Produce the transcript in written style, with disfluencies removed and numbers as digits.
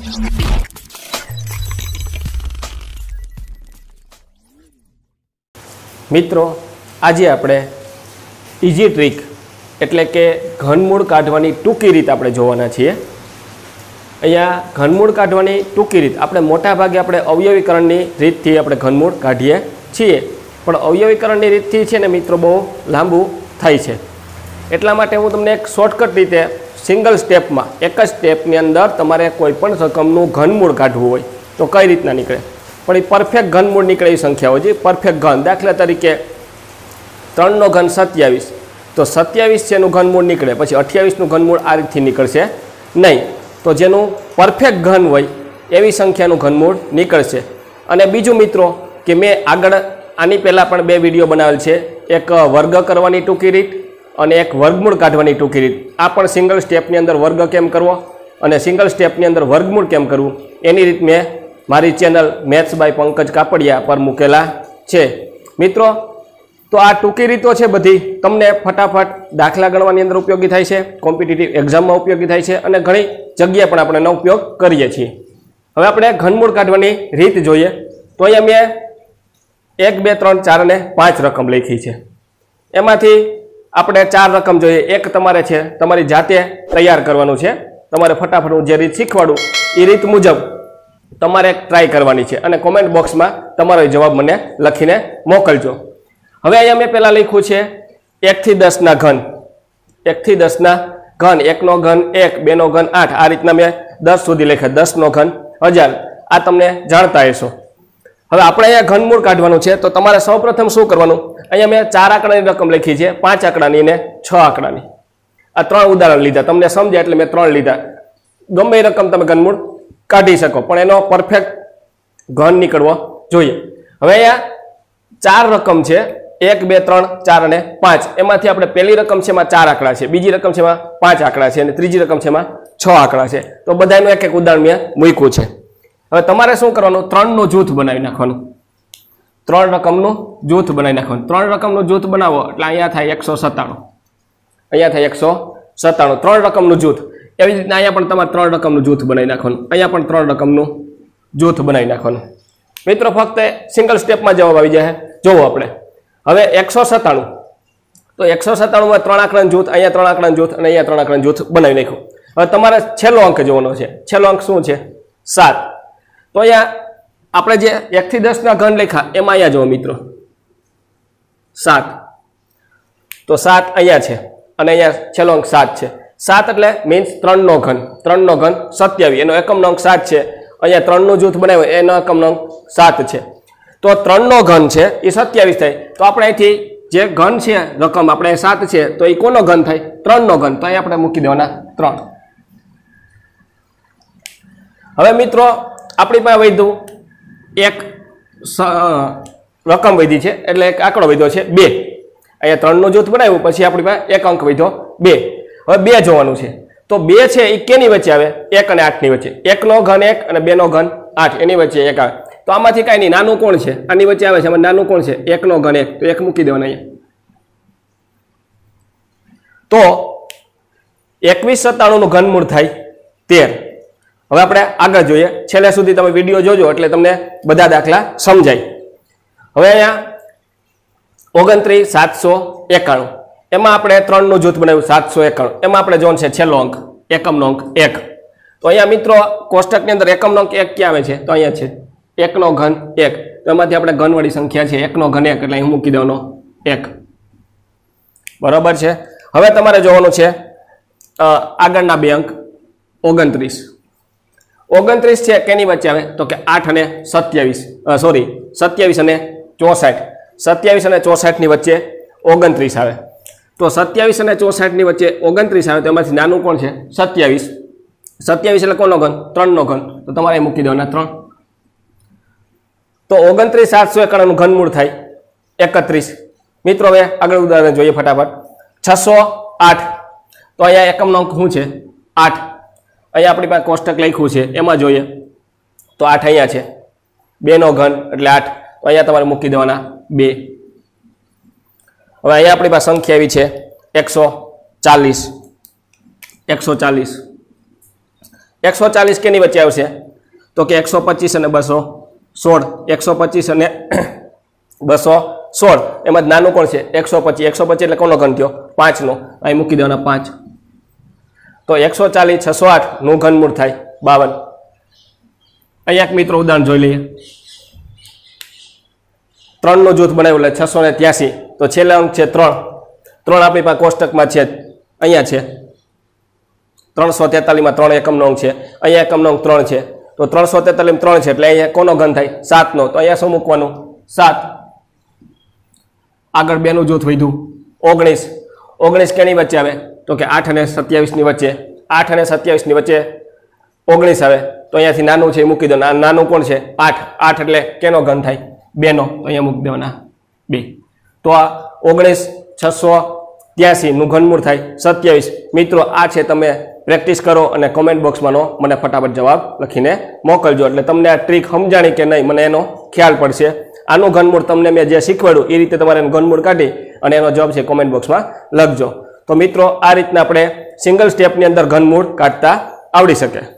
मित्रों आज આપણે इजी ट्रीक એટલે કે ઘનમૂળ કાઢવાની ટૂંકી રીત આપણે જોવાના છીએ। અહીંયા ઘનમૂળ કાઢવાની ટૂંકી રીત આપણે મોટા ભાગે આપણે અવયવીકરણની રીતથી આપણે ઘનમૂળ કાઢીએ છીએ, પણ અવયવીકરણની રીતથી છે ને મિત્રો બહુ લાંબુ થાય છે। એટલા માટે હું તમને એક શોર્ટકટ રીતે સિંગલ સ્ટેપમાં એક જ સ્ટેપની અંદર તમારે કોઈપણ રકમનું ઘનમૂળ કાઢવું હોય તો કઈ રીતના નીકળે, પણ એ પરફેક્ટ ઘનમૂળ નીકળે એવી સંખ્યા હોય છે। પરફેક્ટ ઘન દાખલા તરીકે 3 નો ઘન 27 तो 27 છે એનું ઘનમૂળ નીકળે, પછી 28 નું ઘનમૂળ આ રીતથી નીકળશે નહીં। તો જેનું પરફેક્ટ ઘન હોય એવી સંખ્યાનું ઘનમૂળ નીકળશે। અને બીજું મિત્રો કે મેં આગળ આની પહેલાં પણ 2 વિડીયો બનાવેલ છે, એક વર્ગ કરવાની ટૂંકી રીત અને એક વર્ગમૂળ કાઢવાની ટૂંકી રીત। આ પણ સિંગલ સ્ટેપની અંદર વર્ગ કેમ કરવો અને સિંગલ સ્ટેપની અંદર વર્ગમૂળ કેમ કરવું એની રીત મેં મારી channel maths by Pankaj Kapadia પર મૂકેલા છે। મિત્રો तो आ टूंकी रीतो छे बधी तमने फटाफट दाखला गणवानी अंदर उपयोगी थाय छे, कॉम्पिटिटिव एक्जाम में उपयोगी थाय छे अने घणी जग्याए पण आपणे एनो उपयोग करीए छीए। हवे आपणे घनमूळ काढवानी रीत जोईए तो अहींया मैं 1 2 3 4 અને 5 रकम लखी छे। एमांथी आपणे 4 रकम जोईए। एक तमारे छे तमारी जाते तैयार करवानुं छे, तमारे फटाफट हूँ जे रीत शीखवाडुं ए रीत मुजब तमारे ट्राय करवानी छे अने कॉमेंट बॉक्स में तमारो जवाब मने लखीने मोकलजो। हवे अहींया मैं पहला लख्युं छे 1 થી 10 ना घन, 1 થી 10 ना घन, 1 नो घन 1, 2 नो घन 8, आ रीतना मैं 10 सुधी लख्या। 10 नो घन 1000 आ तमने जाणता हशो। हवे आपणे अहींया घनमूळ काढवानुं छे तो तमारे सौप्रथम शुं करवानुं, अहींया मैं 4 आंकड़ानी रकम लखी छे, 5 आंकड़ानी ने 6 आंकड़ानी। आ 3 उदाहरण लीधा, तमने समजे एटले मैं 3 लीधा। गमे रकम तमे घनमूळ काढी शको पण एनो परफेक्ट घन निकळવો જોઈએ। हवे अहींया 4 रकम छे, 1 2 3 4 અને 5। એમાંથી આપણે પહેલી રકમ છે એમાં 4 આંકડા છે, બીજી રકમ છે એમાં 5 આંકડા છે અને ત્રીજી રકમ છે એમાં 6 આંકડા છે। તો બધાનું એક એક ઉદાહરણ મેં મૂક્યું છે। હવે તમારે શું કરવાનું, 3 નું જૂથ બનાવી નાખવાનું, 3 રકમનું જૂથ બનાવી નાખવાનું। 3 રકમનું જૂથ બનાવો એટલે અહીંયા થાય 197, અહીંયા થાય 197 3 રકમનું જૂથ। એવી જ રીતના અહીંયા પણ તમારે 3 રકમનું જૂથ બનાવી નાખવાનું, અહીંયા પણ 3 રકમનું જૂથ બનાવી નાખવાનું। મિત્રો ફક્ત સિંગલ સ્ટેપમાં જવાબ આવી જાય। જોવો આપણે હવે 197 तो 197 में 3 आंकड़ाનું જૂથ, અહીંયા 3 આંકડાનું જૂથ અને અહીંયા 3 આંકડાનું જૂથ બનાવી નાખ્યું। હવે તમારે છેલ્લો અંક જોવાનો છે, છેલ્લો અંક શું છે 7। તો અહીંયા આપણે જે 1 થી 10 ના ઘન લખ્યા એમાં અહીંયા જોવો મિત્રો 7, તો 7 અહીંયા છે અને અહીંયા છેલ્લો અંક 7 છે। 7 એટલે મીન્સ 3 નો ઘન, 3 નો ઘન 27, એનો એકમનો અંક 7 છે। અહીંયા 3 નું જૂથ બનાવ્યું એનો એકમનો અંક 7 છે। तो 3 નો ઘન છે એ 27 થાય। तो આપણે અહીંથી જે ઘન છે રકમ આપણે 7 છે તો એ કોનો ઘન થાય, 3 નો ઘન। તો અહીં આપણે મૂકી દેવાના 3। હવે મિત્રો આપણી પાસે વધ્યું એક રકમ વધી છે એટલે એક આંકડો વધ્યો છે 2। અહીંયા 3 નું જૂથ બનાવ્યું પછી આપણી પાસે એક અંક વધ્યો 2। હવે 2 જોવાનું છે તો 2 છે એ કેની વચ્ચે આવે, 1 અને 8 ની વચ્ચે। 1 નો ઘન 1 અને 2 નો ઘન 8 એની વચ્ચે 1 આવે। तो आमांथी कांई नहीं, नानुं कोण छे आनी वच्चे आवे छे, आमां नानुं कोण छे 1 नो घन 1, तो 1 मूकी देवाना अहींया। तो 2197 નું ઘનમૂળ થાય 13। હવે આપણે આગળ જોઈએ, છેલ્લે સુધી તમે વિડિયો જોજો એટલે તમને બધા દાખલા સમજાય। હવે અહીંયા 29791 એમાં આપણે 3 નું જૂથ બનાવ્યું 791, એમાં આપણે જોવાનું છે છેલ્લો અંક, એકમનો અંક 1। તો અહીંયા મિત્રો કોષ્ટકની અંદર એકમનો અંક 1 ક્યાં આવે છે, તો અહીંયા છે 1 નો ઘન 1, તો એમાંથી આપણે ઘનવાળી સંખ્યા છે 1 નો ઘન 1 એટલે અહીં મૂકી દેવાનો 1, બરાબર છે। હવે તમારે જોવાનું છે આગળના 2 અંક 29 છે કેની વચ્ચે આવે તો કે 8 અને 27, સોરી 27 અને 64, 27 અને 64 ની વચ્ચે 29 આવે। તો 27 અને 64 ની વચ્ચે 29 આવે તો એમાંથી નાનું કોણ છે 27, 27 એટલે કોનો ઘન, 3 નો ઘન, તો તમારે મૂકી દેવાના 3। तो 29791 નું ઘનમૂળ થાય 31। મિત્રો હવે આગળ ઉદાહરણ જોઈએ ફટાફટ। 608 તો અહીંયા એકમનો અંક શું છે 8, અહીંયા આપણી પાસે કોષ્ટક લખ્યું છે એમાં જોઈએ તો 8 અહીંયા છે, 2 નો ઘન એટલે 8, તો અહીંયા તમારે મૂકી દેવાના 2। હવે અહીંયા આપણી પાસે સંખ્યા એવી છે 140, 140 કેની વચ્ચે આવશે તો કે 125 અને 216 125 અને 216 એમાં જ નાનું કોણ છે 125 125 એટલે કોનો ઘન થયો 5 નો અહીં મૂકી દેવાના 5 તો 140 608 નું ઘનમૂળ થાય 52 અહીંયા મિત્રો ઉદાહરણ જોઈ લઈએ 3 નું જૂથ બનાવ્યું એટલે 683 તો છેલ્લા અંક છે 3 આપણી પાસે કોષ્ટકમાં છે અહીંયા છે 343 માં 3 એકમનો અંક છે અહીંયા એકમનો અંક 3 છે તો 343 માં 3 છે એટલે અહીંયા કોનો ઘન થાય 7 નો તો અહીંયા શું મૂકવાનું 7 આગળ 2 નું જૂથ વધ્યું 19 કેની વચ્ચે આવે તો કે 8 અને 27 ની વચ્ચે 8 અને 27 ની વચ્ચે 19 આવે તો અહીંયાથી નાનું છે એ મૂકી દો નાનું કોણ છે 8 એટલે કેનો ઘન થાય 2 નો તો અહીંયા મૂકી દેવાના 2 તો આ 19 નું ઘનમૂળ થાય 27 મિત્રો આ છે તમે પ્રેક્ટિસ કરો અને કોમેન્ટ બોક્સમાંનો મને ફટાફટ જવાબ લખીને મોકલજો એટલે તમને આ ટ્રીક સમજાણી કે નહીં મને એનો ખ્યાલ પડશે આનું ઘનમૂળ તમને મેં જે શીખવાડ્યું એ રીતે તમારે ઘનમૂળ કાઢી અને એનો જવાબ છે કોમેન્ટ બોક્સમાં લખજો તો મિત્રો આ રીતના આપણે સિંગલ સ્ટેપની અંદર ઘનમૂળ કાઢતા આવડી શકે